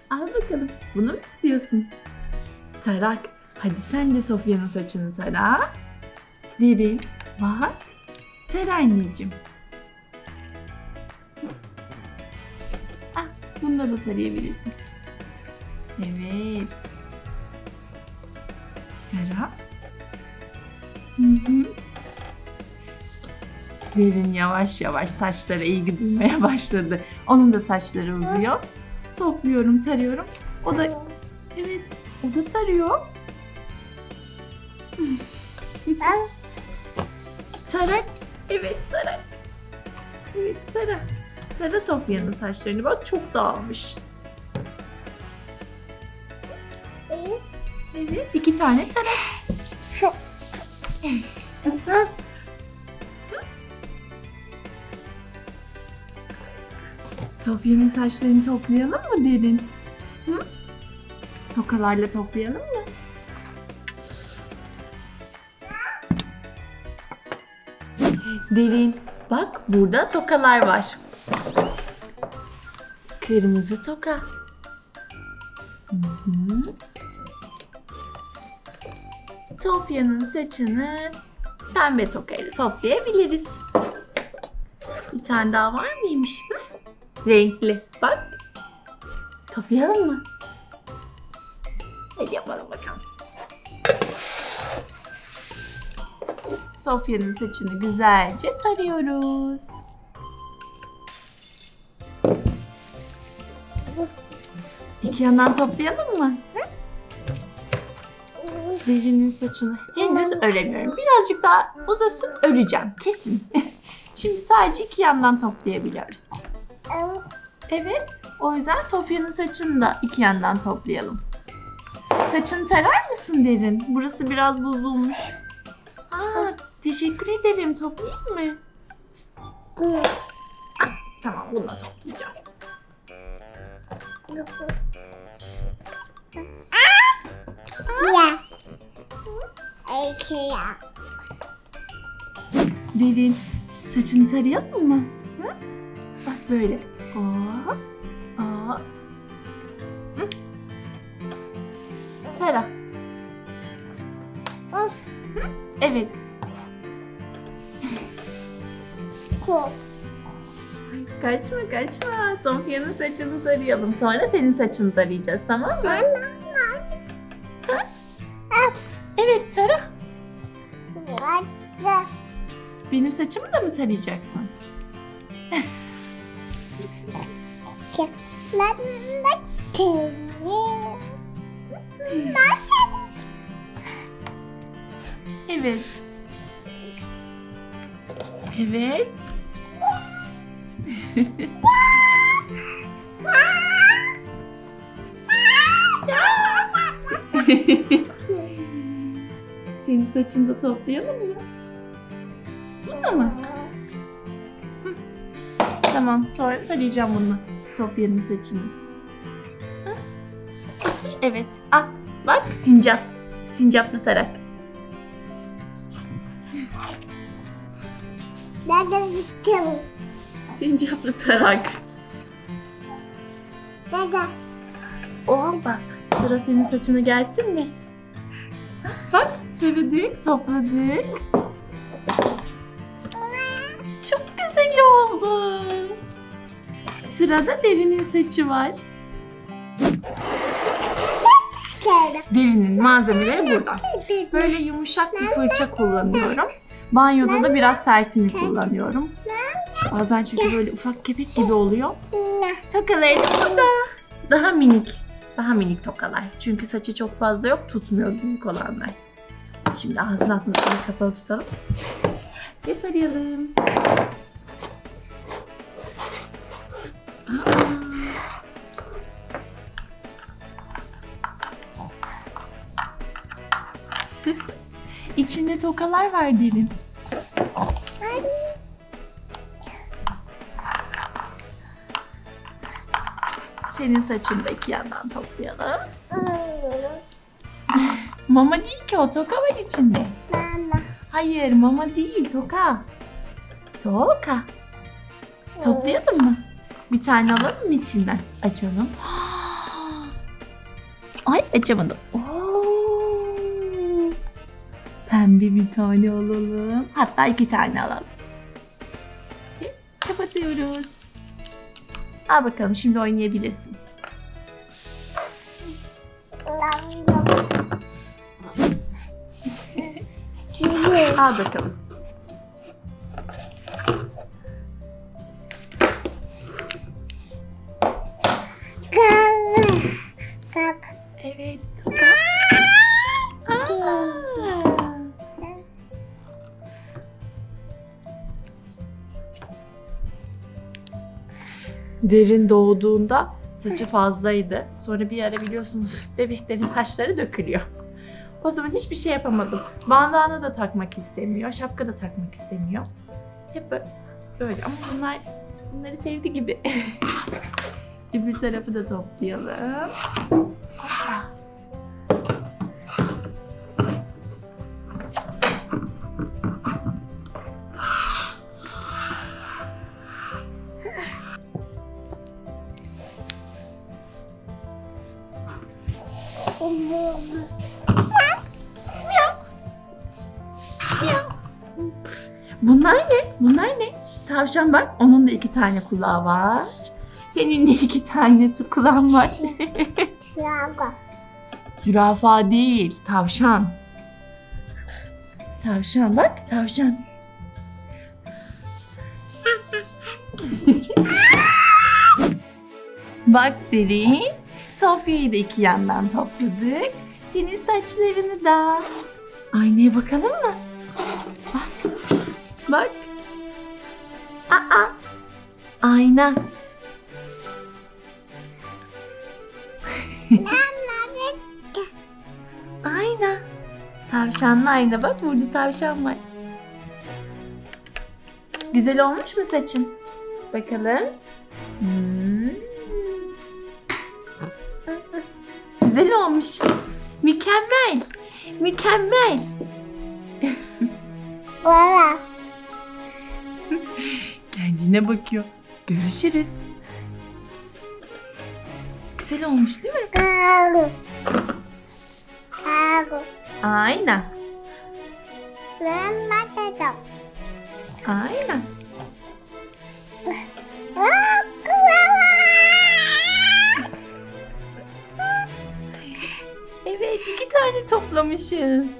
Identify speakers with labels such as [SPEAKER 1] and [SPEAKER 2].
[SPEAKER 1] Al bakalım. Bunu mu istiyorsun? Tarak. Hadi sen de Sofya'nın saçını tara. Derin. Bak. Tara anneciğim. Ah, bununla da tarayabilirsin. Evet. Tara. Derin yavaş yavaş saçlara ilgi duymaya başladı. Onun da saçları uzuyor. Topluyorum, tarıyorum. O da evet, o da tarıyor. Tarak. Evet, tarak. Evet, tarak. Tara Sofya'nın saçlarını bak, çok dağılmış. Evet, 2 tane tarak. Sofya'nın saçlarını toplayalım mı Derin? Hı? Tokalarla toplayalım mı? Derin, bak burada tokalar var. Kırmızı toka. Sofya'nın saçını pembe tokayla toplayabiliriz. Bir tane daha var mıymış? Renkli. Bak. Toplayalım mı? Hadi yapalım bakalım. Sofya'nın saçını güzelce tarıyoruz. İki yandan toplayalım mı? Derin'in saçını henüz öremiyorum. Birazcık daha uzasın, öreceğim. Kesin. Şimdi sadece iki yandan toplayabiliyoruz. Evet. O yüzden Sofya'nın saçını da iki yandan toplayalım. Saçını tarar mısın Derin? Burası biraz bozulmuş. Aa, teşekkür ederim. Toplayayım mı? Ah, tamam, bununla toplayacağım. Derin, saçını tarayalım mı? Hı? Bak böyle. Aa, aa. Hı. Tara. Hı. Evet. Kaçma kaçma. Sofya'nın saçını tarayalım. Sonra senin saçını tarayacağız, tamam mı? Ha? Evet, tara. Benim saçımı da mı tarayacaksın? Evet. Evet. Senin saçını da toplayalım mı? Bunu mı? Hı. Tamam, sonra tarayacağım bunu. Sofya'nın saçını. Hı? Otur, evet. Al, bak sincap. Sincaplı tarak. Sincaplı tarak. Bak, sıra senin saçına gelsin mi? Bak, taradık, topladık. Çok güzel oldu. Sırada Derin'in saçı var. Derin'in malzemeleri burada. Böyle yumuşak bir fırça kullanıyorum. Banyoda da biraz sertini kullanıyorum. Bazen çünkü böyle ufak kepek gibi oluyor. Tokaları da burada. Daha minik. Daha minik tokalar. Çünkü saçı çok fazla yok. Tutmuyor büyük olanlar. Şimdi ağzını atmasını kapalı tutalım. Ve tarayalım. İçinde tokalar var Derin. Senin saçını da iki yandan toplayalım. Mama değil ki o, toka var içinde. Hayır, mama değil, toka. Toka. Toplayalım mı? Bir tane alalım mı içinden? Açalım. Ay açamadım. Oo. Pembe bir tane alalım. Hatta 2 tane alalım. Kapatıyoruz. Al bakalım, şimdi oynayabilirsin. Al bakalım. Evet. Derin doğduğunda saçı fazlaydı. Sonra bir ara biliyorsunuz bebeklerin saçları dökülüyor. O zaman hiçbir şey yapamadım. Bandana da takmak istemiyor, şapka da takmak istemiyor. Hep böyle ama bunları sevdi gibi. Öbür tarafı da toplayalım. Hoppa. Bunlar ne? Bunlar ne? Tavşan bak. Onun da 2 tane kulağı var. Senin de 2 tane kulağın var. Zürafa değil. Tavşan. Tavşan bak. Tavşan. Bak Derin. Sofya'yı da 2 yandan topladık. Senin saçlarını da. Aynaya bakalım mı? Bak. Bak. Aa. Ayna. Ayna. Tavşanlı ayna. Bak burada tavşan var. Güzel olmuş mu saçın? Bakalım. Güzel olmuş. Mükemmel. Mükemmel. Kendine bakıyor. Görüşürüz. Güzel olmuş değil mi? Ayna. Ayna. Evet, 2 tane toplamışız.